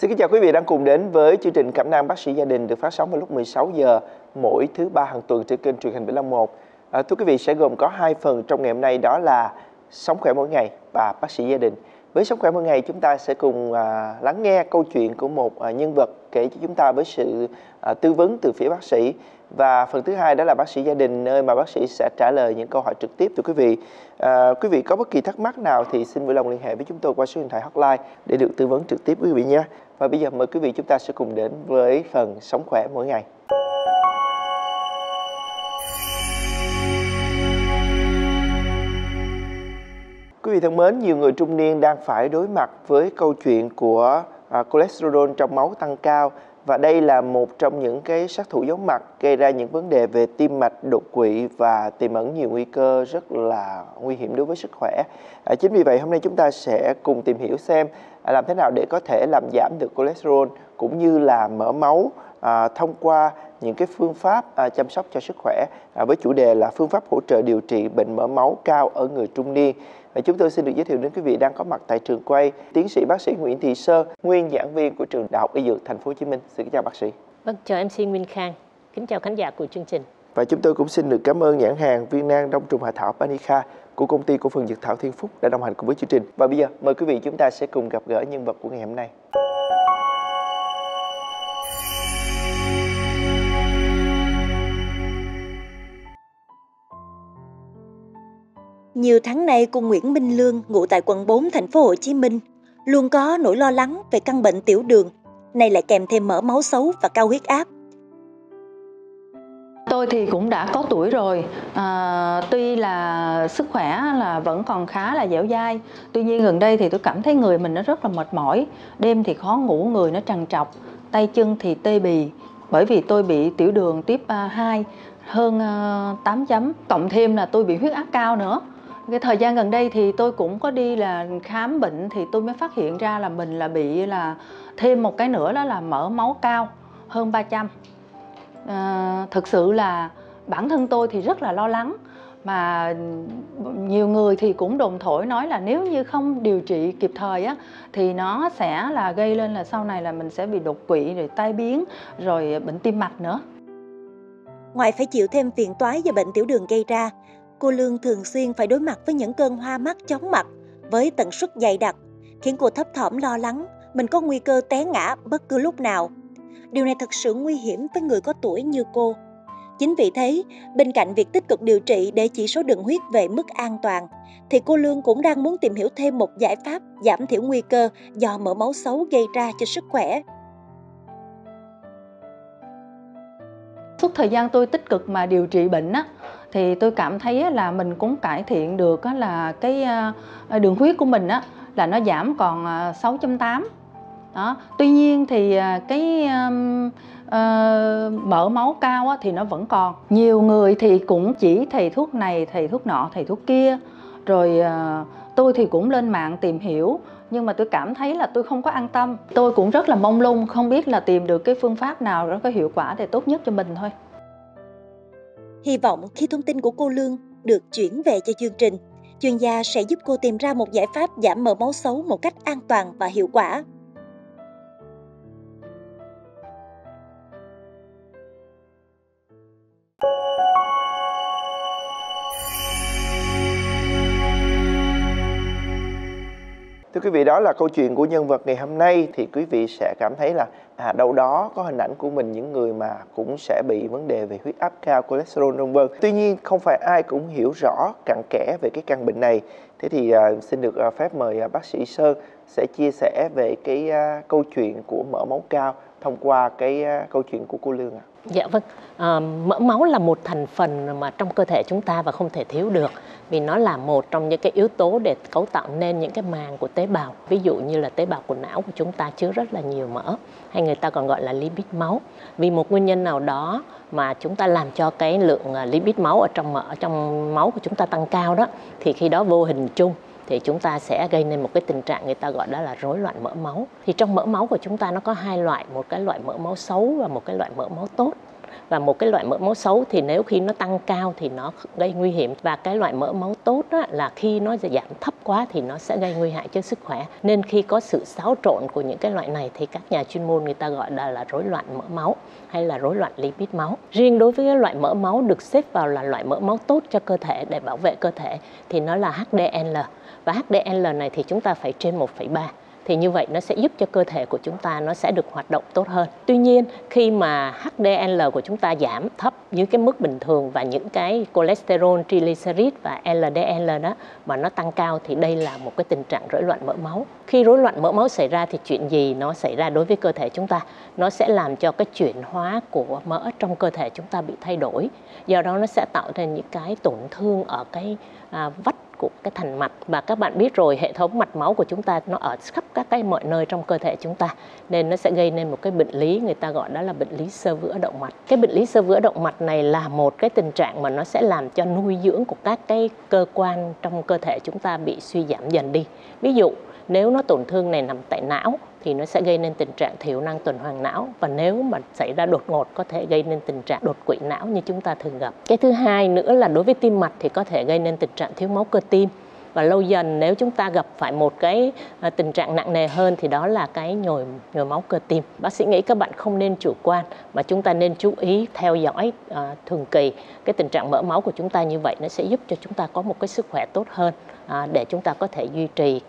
Xin kính chào quý vị đang cùng đến với chương trình Cẩm nang bác sĩ gia đình được phát sóng vào lúc 16 giờ mỗi thứ ba hàng tuần trên kênh truyền hình 751. Thưa quý vị, sẽ gồm có 2 phần trong ngày hôm nay, đó là Sống khỏe mỗi ngày và Bác sĩ gia đình. Với Sống khỏe mỗi ngày, chúng ta sẽ cùng lắng nghe câu chuyện của một nhân vật kể cho chúng ta với sự tư vấn từ phía bác sĩ. Và phần thứ hai đó là Bác sĩ gia đình, nơi mà bác sĩ sẽ trả lời những câu hỏi trực tiếp từ quý vị. Quý vị có bất kỳ thắc mắc nào thì xin vui lòng liên hệ với chúng tôi qua số điện thoại hotline để được tư vấn trực tiếp quý vị nhé. Và bây giờ mời quý vị chúng ta sẽ cùng đến với phần Sống khỏe mỗi ngày. Quý vị thân mến, nhiều người trung niên đang phải đối mặt với câu chuyện của cholesterol trong máu tăng cao. Và đây là một trong những cái sát thủ giấu mặt gây ra những vấn đề về tim mạch, đột quỵ và tiềm ẩn nhiều nguy cơ rất là nguy hiểm đối với sức khỏe. Chính vì vậy hôm nay chúng ta sẽ cùng tìm hiểu xem làm thế nào để có thể làm giảm được cholesterol cũng như là mỡ máu thông qua những cái phương pháp chăm sóc cho sức khỏe với chủ đề là phương pháp hỗ trợ điều trị bệnh mỡ máu cao ở người trung niên. Và chúng tôi xin được giới thiệu đến quý vị đang có mặt tại trường quay tiến sĩ bác sĩ Nguyễn Thị Sơ, nguyên giảng viên của trường Đại học Y Dược Thành phố Hồ Chí Minh. Xin kính chào bác sĩ. Vâng, chào MC Nguyên Khang. Kính chào khán giả của chương trình. Và chúng tôi cũng xin được cảm ơn nhãn hàng viên nang đông trùng hạ thảo Panica của công ty cổ phần Dược thảo Thiên Phúc đã đồng hành cùng với chương trình. Và bây giờ mời quý vị chúng ta sẽ cùng gặp gỡ nhân vật của ngày hôm nay. Nhiều tháng nay, cô Nguyễn Minh Lương, ngụ tại quận 4 thành phố Hồ Chí Minh, luôn có nỗi lo lắng về căn bệnh tiểu đường, nay lại kèm thêm mỡ máu xấu và cao huyết áp. Tôi thì cũng đã có tuổi rồi, tuy là sức khỏe là vẫn còn khá là dẻo dai. Tuy nhiên gần đây thì tôi cảm thấy người mình nó rất là mệt mỏi, đêm thì khó ngủ, người nó trằn trọc, tay chân thì tê bì. Bởi vì tôi bị tiểu đường tiếp 2 hơn 8 chấm, cộng thêm là tôi bị huyết áp cao nữa. Cái thời gian gần đây thì tôi cũng có đi là khám bệnh thì tôi mới phát hiện ra là mình là bị là thêm một cái nữa, đó là mỡ máu cao hơn 300. Thực sự là bản thân tôi thì rất là lo lắng, mà nhiều người thì cũng đồn thổi nói là nếu như không điều trị kịp thời á thì nó sẽ là gây lên là sau này là mình sẽ bị đột quỵ, rồi tai biến, rồi bệnh tim mạch nữa. Ngoài phải chịu thêm phiền toái do bệnh tiểu đường gây ra, cô Lương thường xuyên phải đối mặt với những cơn hoa mắt, chóng mặt với tần suất dày đặc, khiến cô thấp thỏm lo lắng mình có nguy cơ té ngã bất cứ lúc nào. Điều này thật sự nguy hiểm với người có tuổi như cô. Chính vì thế, bên cạnh việc tích cực điều trị để chỉ số đường huyết về mức an toàn, thì cô Lương cũng đang muốn tìm hiểu thêm một giải pháp giảm thiểu nguy cơ do mỡ máu xấu gây ra cho sức khỏe. Suốt thời gian tôi tích cực mà điều trị bệnh á, thì tôi cảm thấy là mình cũng cải thiện được là cái đường huyết của mình á, là nó giảm còn 6.8. Đó. Tuy nhiên thì cái mỡ máu cao á, thì nó vẫn còn. Nhiều người thì cũng chỉ thầy thuốc này, thầy thuốc nọ, thầy thuốc kia. Rồi tôi thì cũng lên mạng tìm hiểu, nhưng mà tôi cảm thấy là tôi không có an tâm. Tôi cũng rất là mông lung, không biết là tìm được cái phương pháp nào nó có hiệu quả để tốt nhất cho mình thôi. Hy vọng khi thông tin của cô Lương được chuyển về cho chương trình, chuyên gia sẽ giúp cô tìm ra một giải pháp giảm mỡ máu xấu một cách an toàn và hiệu quả. Thưa quý vị, đó là câu chuyện của nhân vật ngày hôm nay. Thì quý vị sẽ cảm thấy là đâu đó có hình ảnh của mình, những người mà cũng sẽ bị vấn đề về huyết áp cao, cholesterol vân vân. Tuy nhiên không phải ai cũng hiểu rõ cặn kẽ về cái căn bệnh này. Thế thì xin được phép mời bác sĩ Sơn sẽ chia sẻ về cái câu chuyện của mỡ máu cao thông qua cái câu chuyện của cô Lương ạ. Dạ vâng, mỡ máu là một thành phần mà trong cơ thể chúng ta và không thể thiếu được, vì nó là một trong những cái yếu tố để cấu tạo nên những cái màng của tế bào. Ví dụ như là tế bào của não của chúng ta chứa rất là nhiều mỡ, hay người ta còn gọi là lipid máu. Vì một nguyên nhân nào đó mà chúng ta làm cho cái lượng lipid máu ở trong máu của chúng ta tăng cao đó, thì khi đó vô hình chung thì chúng ta sẽ gây nên một cái tình trạng người ta gọi đó là rối loạn mỡ máu. Thì trong mỡ máu của chúng ta nó có hai loại, một cái loại mỡ máu xấu và một cái loại mỡ máu tốt. Và một cái loại mỡ máu xấu thì nếu khi nó tăng cao thì nó gây nguy hiểm, và cái loại mỡ máu tốt á, là khi nó giảm thấp quá thì nó sẽ gây nguy hại cho sức khỏe. Nên khi có sự xáo trộn của những cái loại này thì các nhà chuyên môn người ta gọi là rối loạn mỡ máu hay là rối loạn lipid máu. Riêng đối với cái loại mỡ máu được xếp vào là loại mỡ máu tốt cho cơ thể để bảo vệ cơ thể thì nó là HDL. Và HDL này thì chúng ta phải trên 1,3. Thì như vậy nó sẽ giúp cho cơ thể của chúng ta nó sẽ được hoạt động tốt hơn. Tuy nhiên khi mà HDL của chúng ta giảm thấp dưới cái mức bình thường và những cái cholesterol, triglycerid và LDL đó mà nó tăng cao thì đây là một cái tình trạng rối loạn mỡ máu. Khi rối loạn mỡ máu xảy ra thì chuyện gì nó xảy ra đối với cơ thể chúng ta? Nó sẽ làm cho cái chuyển hóa của mỡ trong cơ thể chúng ta bị thay đổi. Do đó nó sẽ tạo ra những cái tổn thương ở cái vách của cái thành mạch. Và các bạn biết rồi, hệ thống mạch máu của chúng ta nó ở khắp các cái mọi nơi trong cơ thể chúng ta, nên nó sẽ gây nên một cái bệnh lý người ta gọi đó là bệnh lý xơ vữa động mạch. Cái bệnh lý xơ vữa động mạch này là một cái tình trạng mà nó sẽ làm cho nuôi dưỡng của các cái cơ quan trong cơ thể chúng ta bị suy giảm dần đi. Ví dụ nếu nó tổn thương này nằm tại não thì nó sẽ gây nên tình trạng thiểu năng tuần hoàn não, và nếu mà xảy ra đột ngột có thể gây nên tình trạng đột quỵ não như chúng ta thường gặp. Cái thứ hai nữa là đối với tim mạch thì có thể gây nên tình trạng thiếu máu cơ tim, và lâu dần nếu chúng ta gặp phải một cái tình trạng nặng nề hơn thì đó là cái nhồi máu cơ tim. Bác sĩ nghĩ các bạn không nên chủ quan mà chúng ta nên chú ý theo dõi thường kỳ cái tình trạng mỡ máu của chúng ta, như vậy nó sẽ giúp cho chúng ta có một cái sức khỏe tốt hơn để chúng ta có thể duy trì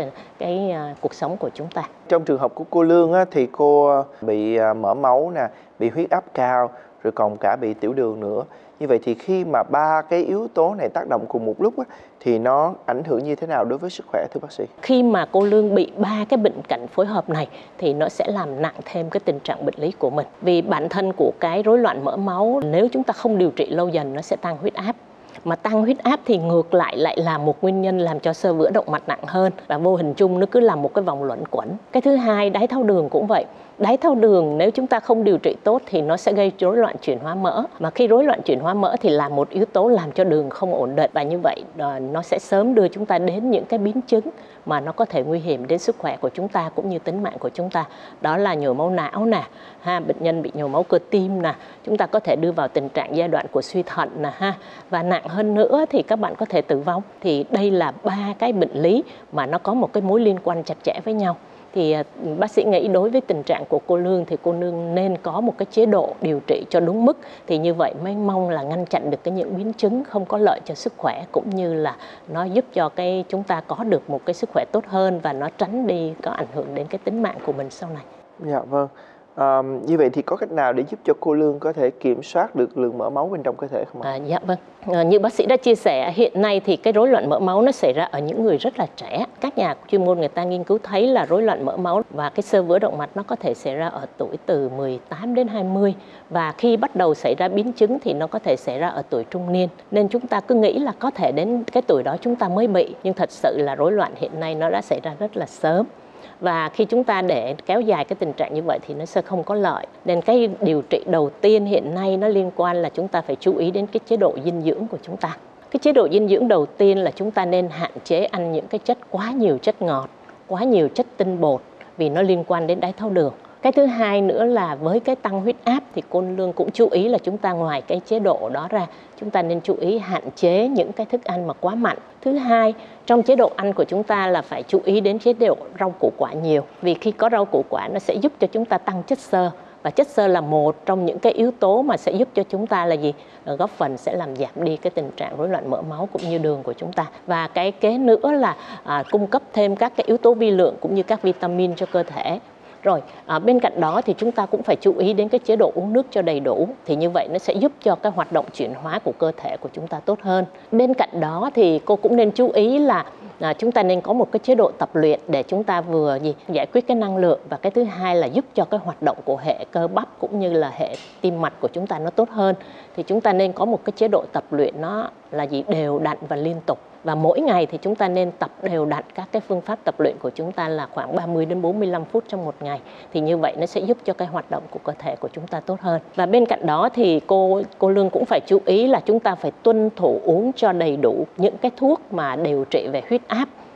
cái cuộc sống của chúng ta. Trong trường hợp của cô Lương á, thì cô bị mỡ máu nè, bị huyết áp cao, rồi còn cả bị tiểu đường nữa. Như vậy thì khi mà ba cái yếu tố này tác động cùng một lúc á, thì nó ảnh hưởng như thế nào đối với sức khỏe thưa bác sĩ? Khi mà cô Lương bị ba cái bệnh cảnh phối hợp này thì nó sẽ làm nặng thêm cái tình trạng bệnh lý của mình. Vì bản thân của cái rối loạn mỡ máu nếu chúng ta không điều trị lâu dần nó sẽ tăng huyết áp. Mà tăng huyết áp thì ngược lại là một nguyên nhân làm cho xơ vữa động mạch nặng hơn, và vô hình chung nó cứ làm một cái vòng luẩn quẩn. Cái thứ hai, đái tháo đường cũng vậy. Đái tháo đường nếu chúng ta không điều trị tốt thì nó sẽ gây rối loạn chuyển hóa mỡ. Mà khi rối loạn chuyển hóa mỡ thì là một yếu tố làm cho đường không ổn định, và như vậy nó sẽ sớm đưa chúng ta đến những cái biến chứng mà nó có thể nguy hiểm đến sức khỏe của chúng ta cũng như tính mạng của chúng ta. Đó là nhồi máu não nè, bệnh nhân bị nhồi máu cơ tim nè, chúng ta có thể đưa vào tình trạng giai đoạn của suy thận nè và nặng hơn nữa thì các bạn có thể tử vong. Thì đây là ba cái bệnh lý mà nó có một cái mối liên quan chặt chẽ với nhau. Thì bác sĩ nghĩ đối với tình trạng của cô Lương thì cô Lương nên có một cái chế độ điều trị cho đúng mức, thì như vậy mới mong là ngăn chặn được những biến chứng không có lợi cho sức khỏe, cũng như là nó giúp cho chúng ta có được một cái sức khỏe tốt hơn và nó tránh đi có ảnh hưởng đến cái tính mạng của mình sau này. Dạ vâng. Như vậy thì có cách nào để giúp cho cô Lương có thể kiểm soát được lượng mỡ máu bên trong cơ thể không ạ? Dạ vâng. Như bác sĩ đã chia sẻ, hiện nay thì cái rối loạn mỡ máu nó xảy ra ở những người rất là trẻ. Các nhà chuyên môn người ta nghiên cứu thấy là rối loạn mỡ máu và cái xơ vữa động mạch nó có thể xảy ra ở tuổi từ 18 đến 20, và khi bắt đầu xảy ra biến chứng thì nó có thể xảy ra ở tuổi trung niên. Nên chúng ta cứ nghĩ là có thể đến cái tuổi đó chúng ta mới bị, nhưng thật sự là rối loạn hiện nay nó đã xảy ra rất là sớm. Và khi chúng ta để kéo dài cái tình trạng như vậy thì nó sẽ không có lợi. Nên cái điều trị đầu tiên hiện nay nó liên quan là chúng ta phải chú ý đến cái chế độ dinh dưỡng của chúng ta. Cái chế độ dinh dưỡng đầu tiên là chúng ta nên hạn chế ăn những cái chất quá nhiều chất ngọt, quá nhiều chất tinh bột, vì nó liên quan đến đái tháo đường. Cái thứ hai nữa là với cái tăng huyết áp thì cô Lương cũng chú ý là chúng ta ngoài cái chế độ đó ra, chúng ta nên chú ý hạn chế những cái thức ăn mà quá mặn. Thứ hai, trong chế độ ăn của chúng ta là phải chú ý đến chế độ rau củ quả nhiều. Vì khi có rau củ quả nó sẽ giúp cho chúng ta tăng chất xơ. Và chất xơ là một trong những cái yếu tố mà sẽ giúp cho chúng ta là gì? Góp phần sẽ làm giảm đi cái tình trạng rối loạn mỡ máu cũng như đường của chúng ta. Và cái kế nữa là cung cấp thêm các cái yếu tố vi lượng cũng như các vitamin cho cơ thể. Rồi, bên cạnh đó thì chúng ta cũng phải chú ý đến cái chế độ uống nước cho đầy đủ. Thì như vậy nó sẽ giúp cho cái hoạt động chuyển hóa của cơ thể của chúng ta tốt hơn. Bên cạnh đó thì cô cũng nên chú ý là chúng ta nên có một cái chế độ tập luyện để chúng ta vừa giải quyết cái năng lượng, và cái thứ hai là giúp cho cái hoạt động của hệ cơ bắp cũng như là hệ tim mạch của chúng ta nó tốt hơn. Thì chúng ta nên có một cái chế độ tập luyện nó là đều đặn và liên tục. Và mỗi ngày thì chúng ta nên tập đều đặn các cái phương pháp tập luyện của chúng ta là khoảng 30 đến 45 phút trong một ngày. Thì như vậy nó sẽ giúp cho cái hoạt động của cơ thể của chúng ta tốt hơn. Và bên cạnh đó thì cô Lương cũng phải chú ý là chúng ta phải tuân thủ uống cho đầy đủ những cái thuốc mà điều trị về huyết áp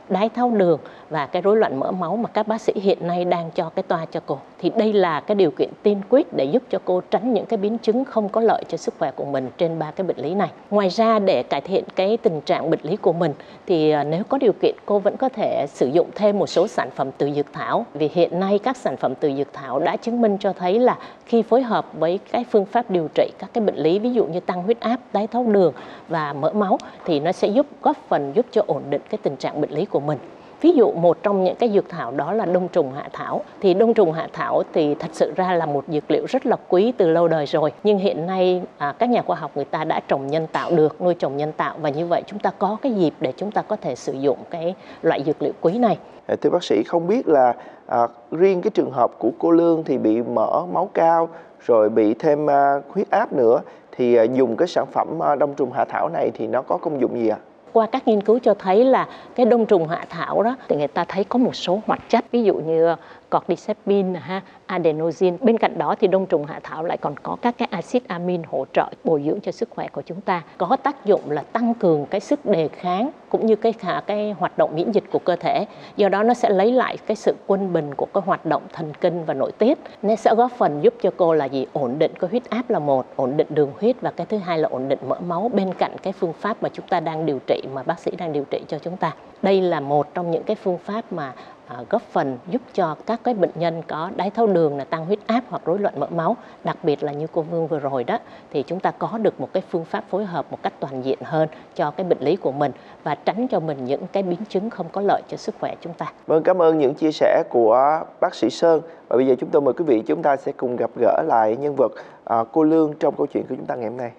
đái tháo đường và cái rối loạn mỡ máu mà các bác sĩ hiện nay đang cho cái toa cho cô. Thì đây là cái điều kiện tiên quyết để giúp cho cô tránh những cái biến chứng không có lợi cho sức khỏe của mình trên 3 cái bệnh lý này. Ngoài ra, để cải thiện cái tình trạng bệnh lý của mình thì nếu có điều kiện, cô vẫn có thể sử dụng thêm một số sản phẩm từ dược thảo. Vì hiện nay các sản phẩm từ dược thảo đã chứng minh cho thấy là khi phối hợp với cái phương pháp điều trị các cái bệnh lý, ví dụ như tăng huyết áp, đái tháo đường và mỡ máu, thì nó sẽ góp phần giúp cho ổn định cái tình trạng bệnh lý của mình. Ví dụ một trong những cái dược thảo đó là đông trùng hạ thảo. Thì đông trùng hạ thảo thì thật sự ra là một dược liệu rất là quý từ lâu đời rồi. Nhưng hiện nay các nhà khoa học người ta đã trồng nhân tạo được, nuôi trồng nhân tạo, và như vậy chúng ta có cái dịp để chúng ta có thể sử dụng cái loại dược liệu quý này. Thưa bác sĩ, không biết là riêng cái trường hợp của cô Lương thì bị mỡ máu cao rồi bị thêm huyết áp nữa, thì dùng cái sản phẩm đông trùng hạ thảo này thì nó có công dụng gì ạ? Qua các nghiên cứu cho thấy là cái đông trùng hạ thảo đó thì người ta thấy có một số hoạt chất, ví dụ như cordyceps, adenosine. Bên cạnh đó thì đông trùng hạ thảo lại còn có các cái axit amin hỗ trợ bồi dưỡng cho sức khỏe của chúng ta, có tác dụng là tăng cường cái sức đề kháng cũng như cái hoạt động miễn dịch của cơ thể. Do đó nó sẽ lấy lại cái sự quân bình của cái hoạt động thần kinh và nội tiết, nên sẽ góp phần giúp cho cô là ổn định cái huyết áp là một, ổn định đường huyết, và cái thứ hai là ổn định mỡ máu, bên cạnh cái phương pháp mà chúng ta đang điều trị, mà bác sĩ đang điều trị cho chúng ta. Đây là một trong những cái phương pháp mà góp phần giúp cho các cái bệnh nhân có đái tháo đường, là tăng huyết áp hoặc rối loạn mỡ máu, đặc biệt là như cô Vương vừa rồi đó, thì chúng ta có được một cái phương pháp phối hợp một cách toàn diện hơn cho cái bệnh lý của mình và tránh cho mình những cái biến chứng không có lợi cho sức khỏe chúng ta. Vâng, cảm ơn những chia sẻ của bác sĩ Sơn. Và bây giờ chúng tôi mời quý vị, chúng ta sẽ cùng gặp gỡ lại nhân vật cô Lương trong câu chuyện của chúng ta ngày hôm nay.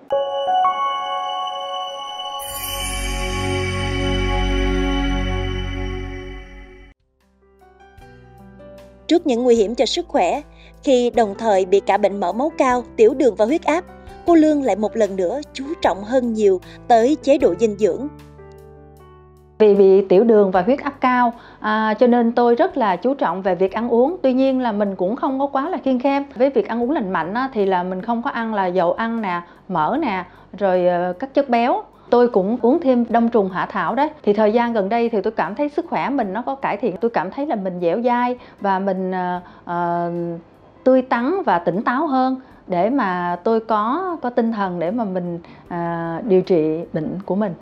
Trước những nguy hiểm cho sức khỏe, khi đồng thời bị cả bệnh mỡ máu cao, tiểu đường và huyết áp, cô Lương lại một lần nữa chú trọng hơn nhiều tới chế độ dinh dưỡng. Vì bị tiểu đường và huyết áp cao cho nên tôi rất là chú trọng về việc ăn uống. Tuy nhiên là mình cũng không có quá là kiêng khem. Với việc ăn uống lành mạnh thì là mình không có ăn là dầu ăn nè, mỡ nè, rồi các chất béo. Tôi cũng uống thêm đông trùng hạ thảo đấy. Thì thời gian gần đây thì tôi cảm thấy sức khỏe mình nó có cải thiện. Tôi cảm thấy là mình dẻo dai và mình tươi tắn và tỉnh táo hơn, để mà tôi có tinh thần để mà mình điều trị bệnh của mình.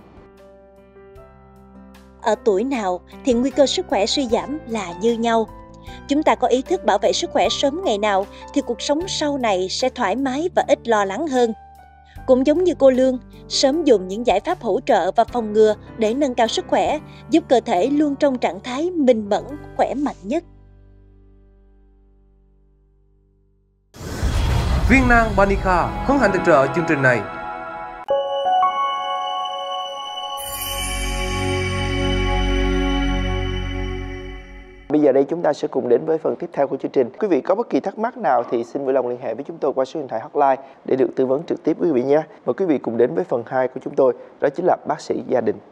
Ở tuổi nào thì nguy cơ sức khỏe suy giảm là như nhau. Chúng ta có ý thức bảo vệ sức khỏe sớm ngày nào thì cuộc sống sau này sẽ thoải mái và ít lo lắng hơn. Cũng giống như cô Lương, sớm dùng những giải pháp hỗ trợ và phòng ngừa để nâng cao sức khỏe, giúp cơ thể luôn trong trạng thái minh mẫn, khỏe mạnh nhất. Viên nang Banica hân hạnh tài trợ chương trình này. Bây giờ đây chúng ta sẽ cùng đến với phần tiếp theo của chương trình. Quý vị có bất kỳ thắc mắc nào thì xin vui lòng liên hệ với chúng tôi qua số điện thoại hotline để được tư vấn trực tiếp quý vị nhé. Mời quý vị cùng đến với phần 2 của chúng tôi, đó chính là bác sĩ gia đình.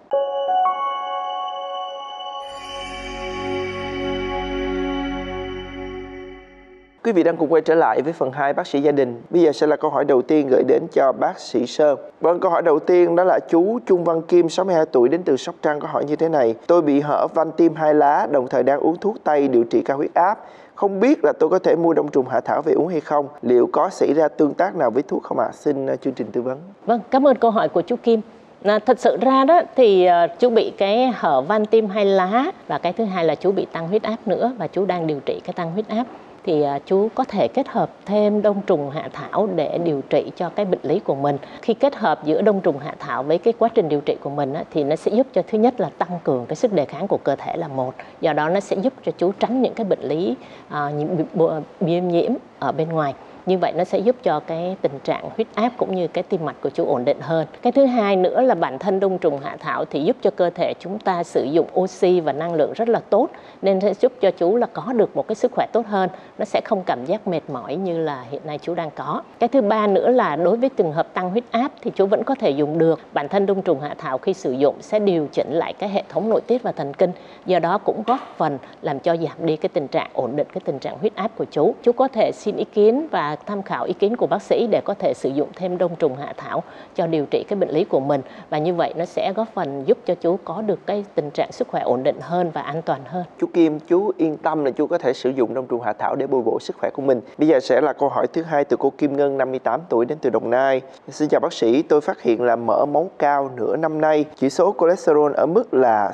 Quý vị đang cùng quay trở lại với phần 2 bác sĩ gia đình. Bây giờ sẽ là câu hỏi đầu tiên gửi đến cho bác sĩ Sơn. Vâng, câu hỏi đầu tiên đó là chú Trung Văn Kim, 62 tuổi, đến từ Sóc Trăng, có hỏi như thế này. Tôi bị hở van tim 2 lá, đồng thời đang uống thuốc tây điều trị cao huyết áp. Không biết là tôi có thể mua đông trùng hạ thảo về uống hay không? Liệu có xảy ra tương tác nào với thuốc không ạ? Xin chương trình tư vấn. Vâng, cảm ơn câu hỏi của chú Kim. Thật sự ra đó thì chú bị cái hở van tim 2 lá, và cái thứ hai là chú bị tăng huyết áp nữa, và chú đang điều trị cái tăng huyết áp. Thì chú có thể kết hợp thêm đông trùng hạ thảo để điều trị cho cái bệnh lý của mình. Khi kết hợp giữa đông trùng hạ thảo với cái quá trình điều trị của mình thì nó sẽ giúp cho, thứ nhất là tăng cường cái sức đề kháng của cơ thể là một. Do đó nó sẽ giúp cho chú tránh những cái bệnh lý viêm nhiễm ở bên ngoài. Như vậy nó sẽ giúp cho cái tình trạng huyết áp cũng như cái tim mạch của chú ổn định hơn. Cái thứ hai nữa là bản thân đông trùng hạ thảo thì giúp cho cơ thể chúng ta sử dụng oxy và năng lượng rất là tốt, nên sẽ giúp cho chú là có được một cái sức khỏe tốt hơn. Nó sẽ không cảm giác mệt mỏi như là hiện nay chú đang có. Cái thứ ba nữa là đối với trường hợp tăng huyết áp thì chú vẫn có thể dùng được. Bản thân đông trùng hạ thảo khi sử dụng sẽ điều chỉnh lại cái hệ thống nội tiết và thần kinh. Do đó cũng góp phần làm cho giảm đi cái tình trạng, ổn định cái tình trạng huyết áp của chú. Chú có thể xin ý kiến và tham khảo ý kiến của bác sĩ để có thể sử dụng thêm đông trùng hạ thảo cho điều trị cái bệnh lý của mình, và như vậy nó sẽ góp phần giúp cho chú có được cái tình trạng sức khỏe ổn định hơn và an toàn hơn. Chú Kim, chú yên tâm là chú có thể sử dụng đông trùng hạ thảo để bồi bổ sức khỏe của mình. Bây giờ sẽ là câu hỏi thứ hai từ cô Kim Ngân, 58 tuổi, đến từ Đồng Nai. Xin chào bác sĩ, tôi phát hiện là mỡ máu cao nửa năm nay, chỉ số cholesterol ở mức là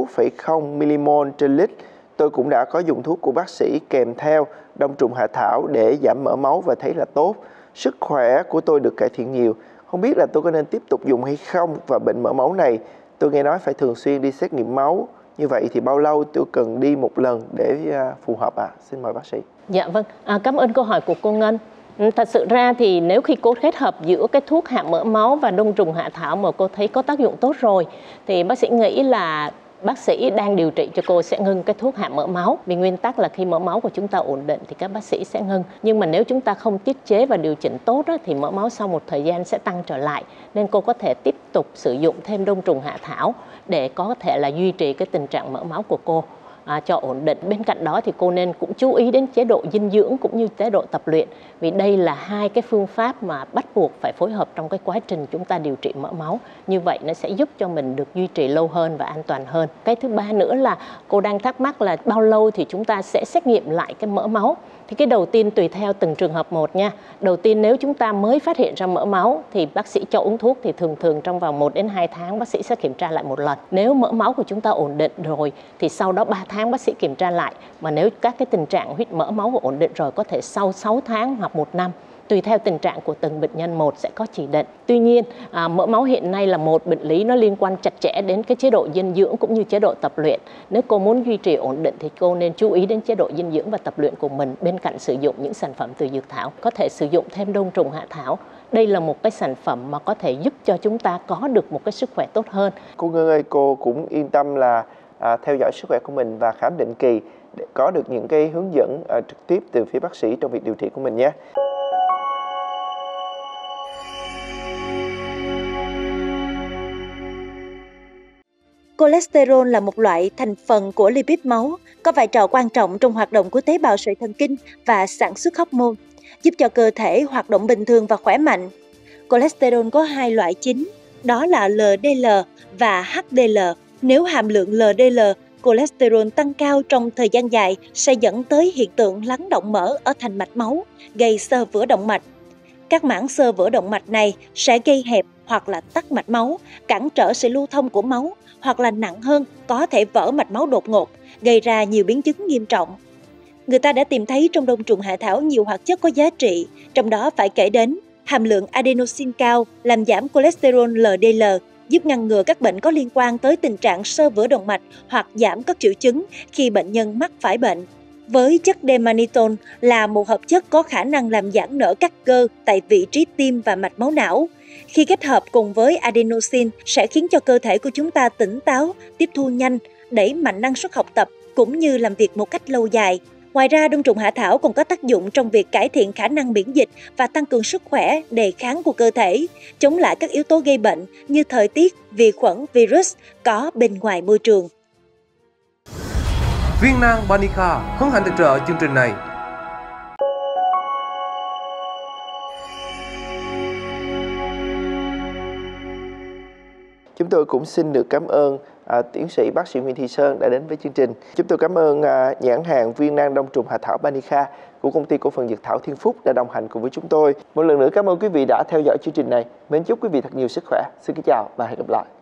6,0 mmol trên lít. Tôi cũng đã có dùng thuốc của bác sĩ kèm theo đông trùng hạ thảo để giảm mỡ máu và thấy là tốt. Sức khỏe của tôi được cải thiện nhiều. Không biết là tôi có nên tiếp tục dùng hay không, và bệnh mỡ máu này tôi nghe nói phải thường xuyên đi xét nghiệm máu. Như vậy thì bao lâu tôi cần đi một lần để phù hợp ạ? Xin mời bác sĩ. Dạ vâng, cảm ơn câu hỏi của cô Ngân. Thật sự ra thì nếu khi cô kết hợp giữa cái thuốc hạ mỡ máu và đông trùng hạ thảo mà cô thấy có tác dụng tốt rồi, thì bác sĩ nghĩ là bác sĩ đang điều trị cho cô sẽ ngưng cái thuốc hạ mỡ máu. Vì nguyên tắc là khi mỡ máu của chúng ta ổn định thì các bác sĩ sẽ ngưng. Nhưng mà nếu chúng ta không tiết chế và điều chỉnh tốt thì mỡ máu sau một thời gian sẽ tăng trở lại. Nên cô có thể tiếp tục sử dụng thêm đông trùng hạ thảo để có thể là duy trì cái tình trạng mỡ máu của cô cho ổn định. Bên cạnh đó thì cô nên cũng chú ý đến chế độ dinh dưỡng cũng như chế độ tập luyện, vì đây là hai cái phương pháp mà bắt buộc phải phối hợp trong cái quá trình chúng ta điều trị mỡ máu. Như vậy nó sẽ giúp cho mình được duy trì lâu hơn và an toàn hơn. Cái thứ ba nữa là cô đang thắc mắc là bao lâu thì chúng ta sẽ xét nghiệm lại cái mỡ máu. Thì cái đầu tiên tùy theo từng trường hợp một nha. Đầu tiên nếu chúng ta mới phát hiện ra mỡ máu thì bác sĩ cho uống thuốc, thì thường trong vòng 1 đến 2 tháng bác sĩ sẽ kiểm tra lại một lần. Nếu mỡ máu của chúng ta ổn định rồi thì sau đó 3 tháng bác sĩ kiểm tra lại. Mà nếu các cái tình trạng huyết mỡ máu ổn định rồi có thể sau 6 tháng hoặc 1 năm. Tùy theo tình trạng của từng bệnh nhân một sẽ có chỉ định. Tuy nhiên, mỡ máu hiện nay là một bệnh lý nó liên quan chặt chẽ đến cái chế độ dinh dưỡng cũng như chế độ tập luyện. Nếu cô muốn duy trì ổn định thì cô nên chú ý đến chế độ dinh dưỡng và tập luyện của mình bên cạnh sử dụng những sản phẩm từ dược thảo. Có thể sử dụng thêm đông trùng hạ thảo. Đây là một cái sản phẩm mà có thể giúp cho chúng ta có được một cái sức khỏe tốt hơn. Cô Ngân ơi, cô cũng yên tâm là theo dõi sức khỏe của mình và khám định kỳ để có được những cái hướng dẫn trực tiếp từ phía bác sĩ trong việc điều trị của mình nhé. Cholesterol là một loại thành phần của lipid máu, có vai trò quan trọng trong hoạt động của tế bào sợi thần kinh và sản xuất hormone, giúp cho cơ thể hoạt động bình thường và khỏe mạnh. Cholesterol có 2 loại chính, đó là LDL và HDL. Nếu hàm lượng LDL, cholesterol tăng cao trong thời gian dài sẽ dẫn tới hiện tượng lắng động mỡ ở thành mạch máu, gây xơ vữa động mạch. Các mảng xơ vữa động mạch này sẽ gây hẹp hoặc là tắc mạch máu, cản trở sự lưu thông của máu, hoặc là nặng hơn có thể vỡ mạch máu đột ngột, gây ra nhiều biến chứng nghiêm trọng. Người ta đã tìm thấy trong đông trùng hạ thảo nhiều hoạt chất có giá trị, trong đó phải kể đến hàm lượng adenosine cao làm giảm cholesterol LDL, giúp ngăn ngừa các bệnh có liên quan tới tình trạng xơ vữa động mạch hoặc giảm các triệu chứng khi bệnh nhân mắc phải bệnh. Với chất D-mannitol là một hợp chất có khả năng làm giãn nở các cơ tại vị trí tim và mạch máu não. Khi kết hợp cùng với adenosine sẽ khiến cho cơ thể của chúng ta tỉnh táo, tiếp thu nhanh, đẩy mạnh năng suất học tập cũng như làm việc một cách lâu dài. Ngoài ra, đông trùng hạ thảo còn có tác dụng trong việc cải thiện khả năng miễn dịch và tăng cường sức khỏe, đề kháng của cơ thể, chống lại các yếu tố gây bệnh như thời tiết, vi khuẩn, virus có bên ngoài môi trường. Viên nang Banica hân hạnh tài trợ chương trình này. Chúng tôi cũng xin được cảm ơn tiến sĩ bác sĩ Nguyễn Thị Sơn đã đến với chương trình. Chúng tôi cảm ơn nhãn hàng viên nang đông trùng hạ thảo Banica của công ty cổ phần dược thảo Thiên Phúc đã đồng hành cùng với chúng tôi. Một lần nữa cảm ơn quý vị đã theo dõi chương trình này. Mến chúc quý vị thật nhiều sức khỏe. Xin kính chào và hẹn gặp lại.